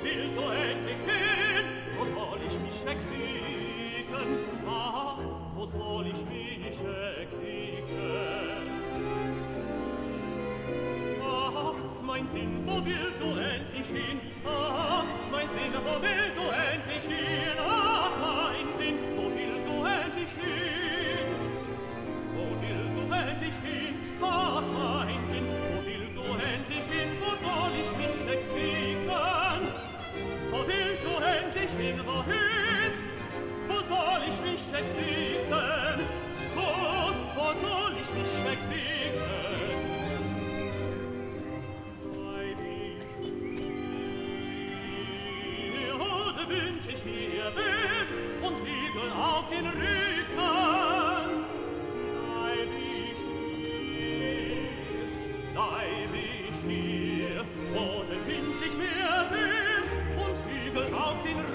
willst du endlich hin? Wo soll ich mich wegfliegen? Ach, wo soll ich mich wegfliegen? Ach, mein Sinn, wo willst du endlich hin? Ach, mein Sinn, wo willst du endlich hin? Ach, mein Sinn, wo willst du endlich hin? Wo willst du endlich hin? Ach, mein Sinn, wo willst du endlich hin? Wo soll ich mich wegfliegen? Wo willst du endlich hin? Wohin? Wo soll ich mich wegfliegen? Wo soll ich mich wegfliegen? Weil ich hier, da wünsch ich mir Wind und Hügel auf den Rücken. Bleib ich hier, oder wünsch ich mir Wind und Hügel auf den Rücken.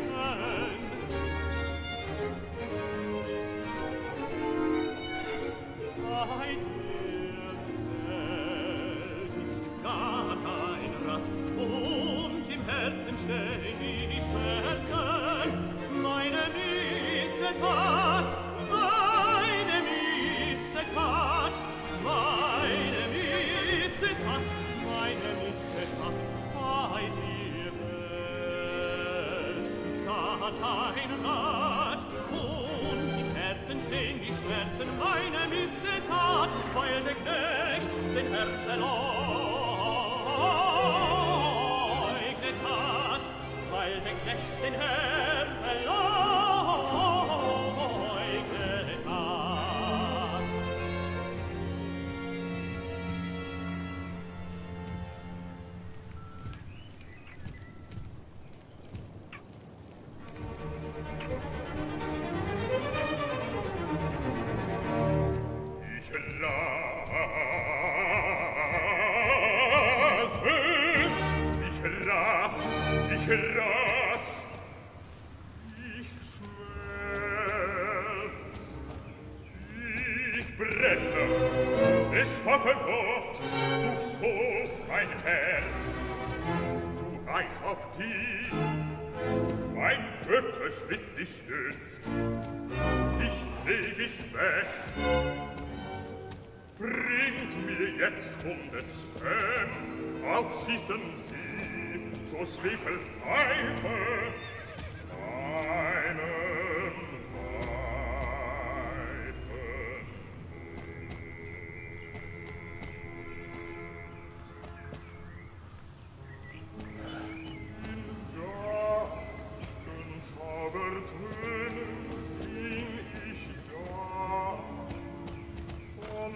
Bei der Welt ist gar kein Rad und im Herzen stehen die Schmerzen. Meine Missetat, meine Missetat, meine Missetat, meine Missetat. Bei der Welt ist gar kein Rad und im Herzen stehen die Schmerzen. Meine Missetat, weil der Knecht den Herrn verleugnet hat, weil der Knecht den Herrn verleugnet hat. Ich ras, ich schmelz, ich brenne, es vergott, du schoß mein Herz, du Eich auf die mein Götterschritt sich stützt, ich leg ich weg, bringt mir jetzt 100 Stämm, aufschießen Sie zur Schwefelpfeife einen Weifen. In sanften Zaubertönen sing ich da von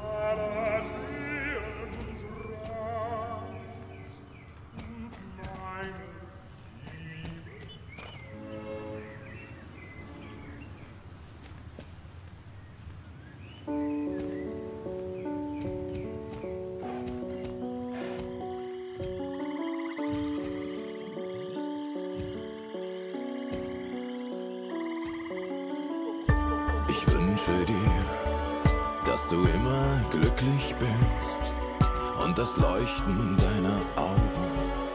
Galateens Reiz und meine Liebe. Ich wünsche dir, dass du immer glücklich bist und das Leuchten deiner Augen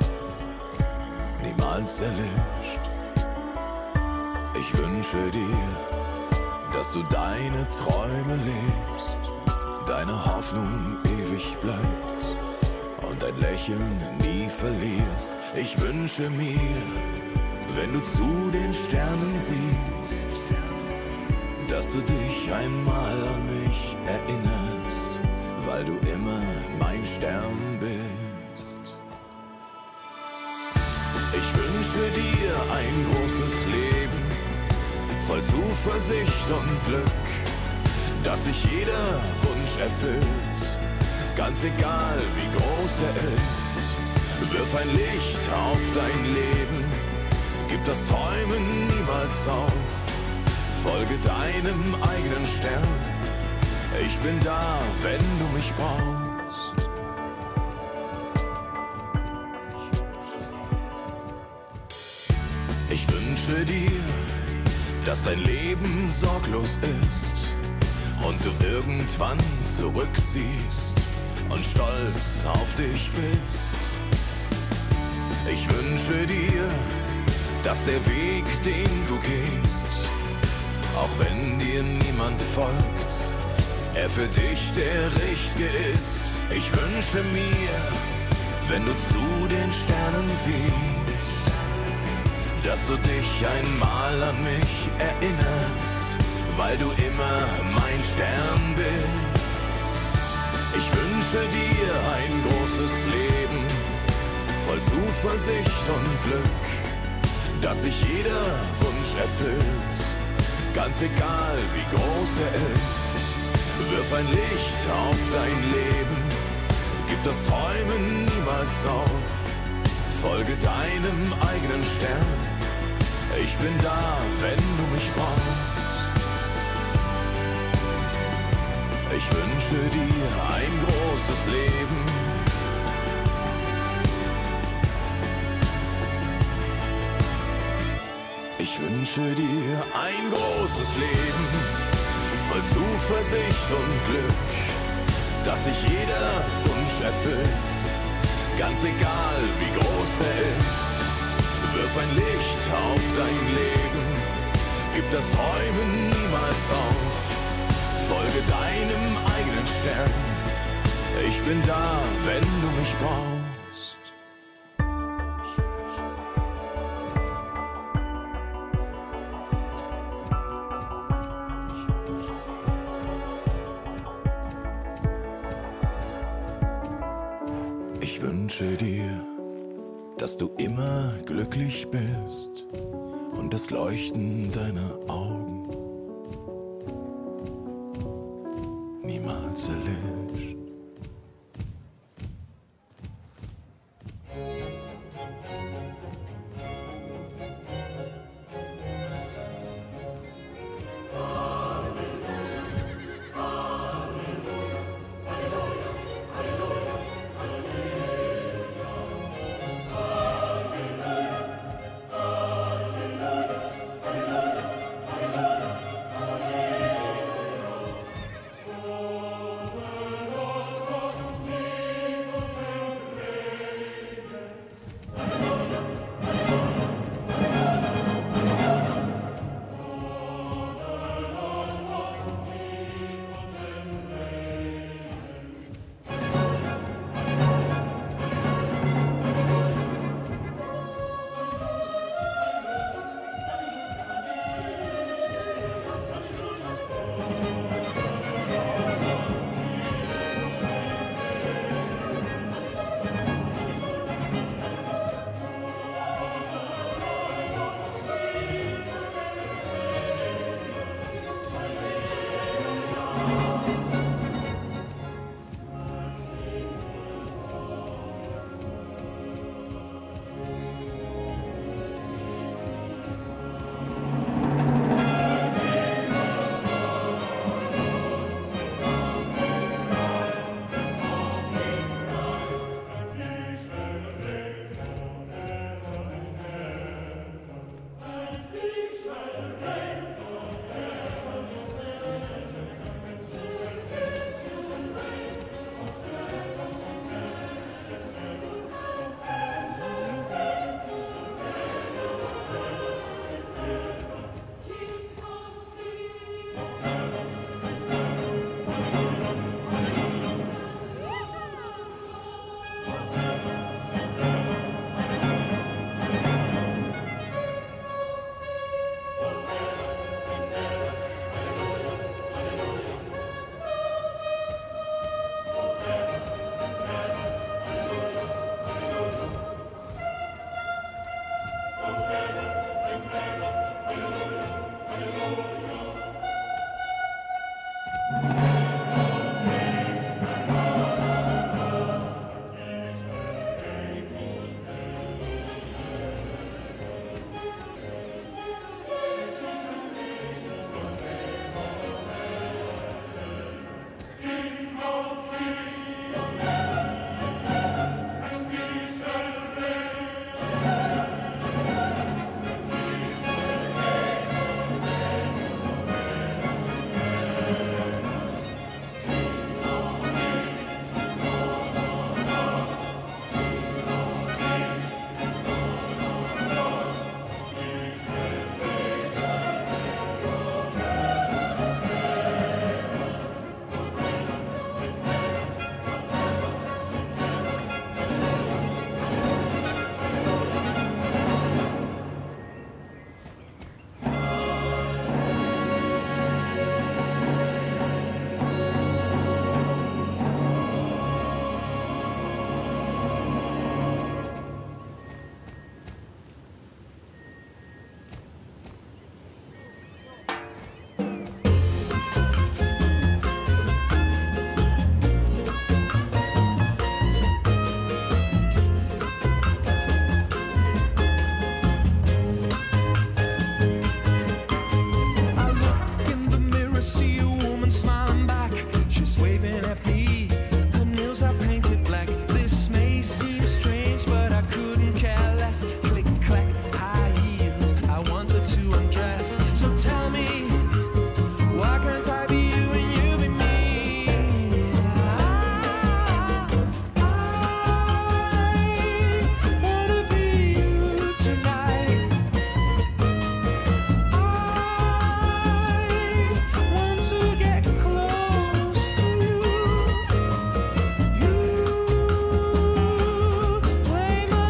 niemals erlischt. Ich wünsche dir, dass du deine Träume lebst, deine Hoffnung ewig bleibt und dein Lächeln nie verlierst. Ich wünsche mir, wenn du zu den Sternen siehst, dass du dich einmal an mich erinnerst, weil du immer mein Stern bist. Ich wünsche dir ein großes Leben, voll Zuversicht und Glück, dass sich jeder Wunsch erfüllt, ganz egal wie groß er ist. Wirf ein Licht auf dein Leben, gib das Träumen niemals auf. Folge deinem eigenen Stern, ich bin da, wenn du mich brauchst. Ich wünsche dir, dass dein Leben sorglos ist und du irgendwann zurücksiehst und stolz auf dich bist. Ich wünsche dir, dass der Weg, den du gehst, auch wenn dir niemand folgt, er für dich der richtige ist. Ich wünsche mir, wenn du zu den Sternen siehst, dass du dich einmal an mich erinnerst, weil du immer mein Stern bist. Ich wünsche dir ein großes Leben, voll Zuversicht und Glück, dass sich jeder Wunsch erfüllt, ganz egal wie groß er ist. Wirf ein Licht auf dein Leben, gib das Träumen niemals auf, folge deinem eigenen Stern. Ich bin da, wenn du mich brauchst. Ich wünsche dir ein großes Leben. Ich wünsche dir ein großes Leben, voll Zuversicht und Glück, dass sich jeder Wunsch erfüllt, ganz egal wie groß er ist. Wirf ein Licht auf dein Leben, gib das Träumen niemals auf, folge deinem eigenen Stern. Ich bin da, wenn du mich brauchst. Ich wünsche dir, dass du immer glücklich bist und das Leuchten deiner Augen niemals erlischt. Oh,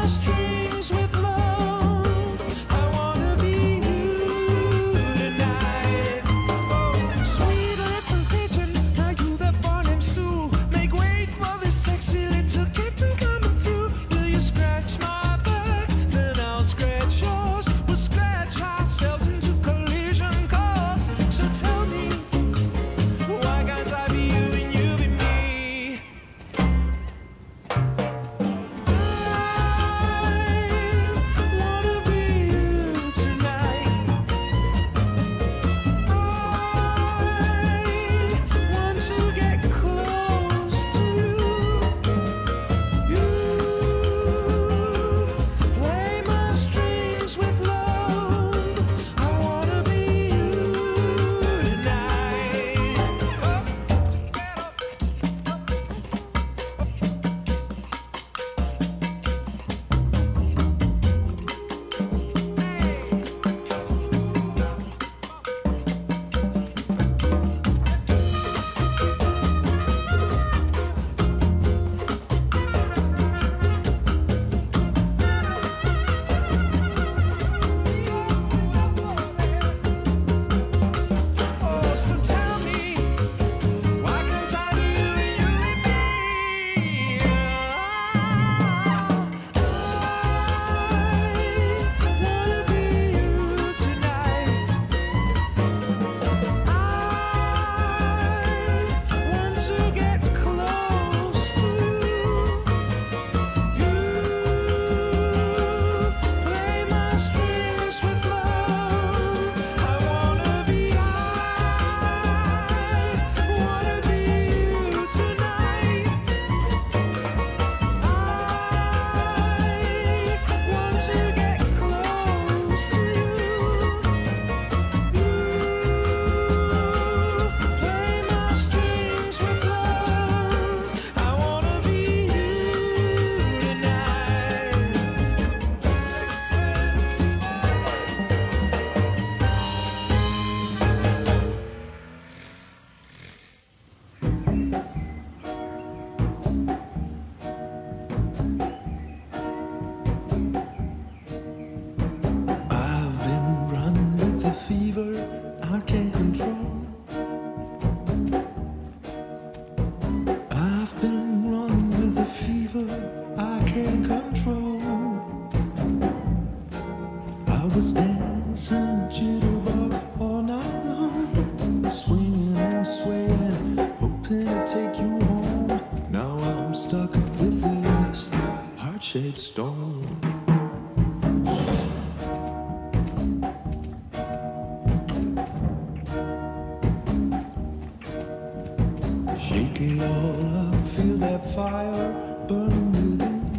heart-shaped stone. Shake it all up, feel that fire burning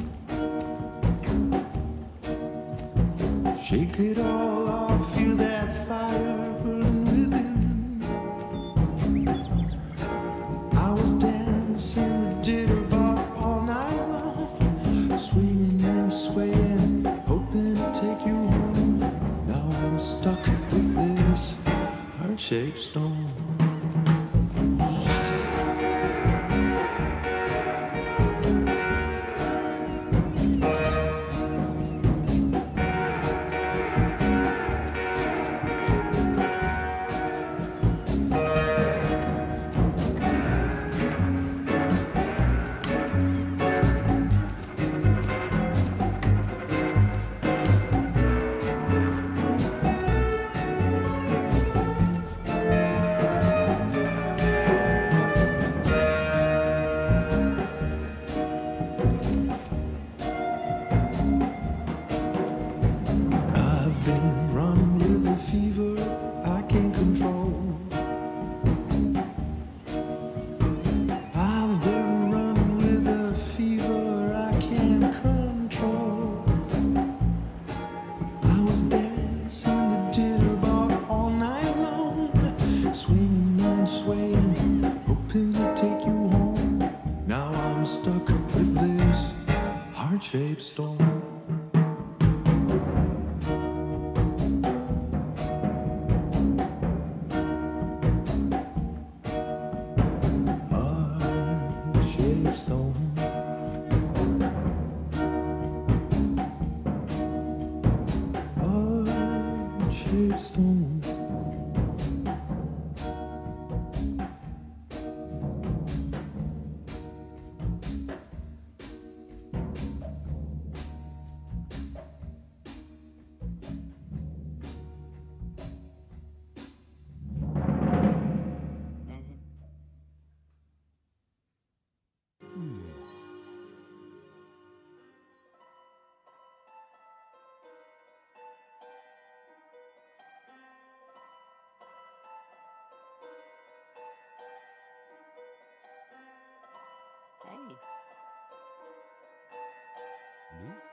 within. Shake it all up, feel that fire burning within. I was dancing the jitterbug all night long, swinging and swaying, hoping to take you home. Now I'm stuck with this heart-shaped stone. Heart-shaped stone. Heart-shaped stone. stone. Hey. Nu?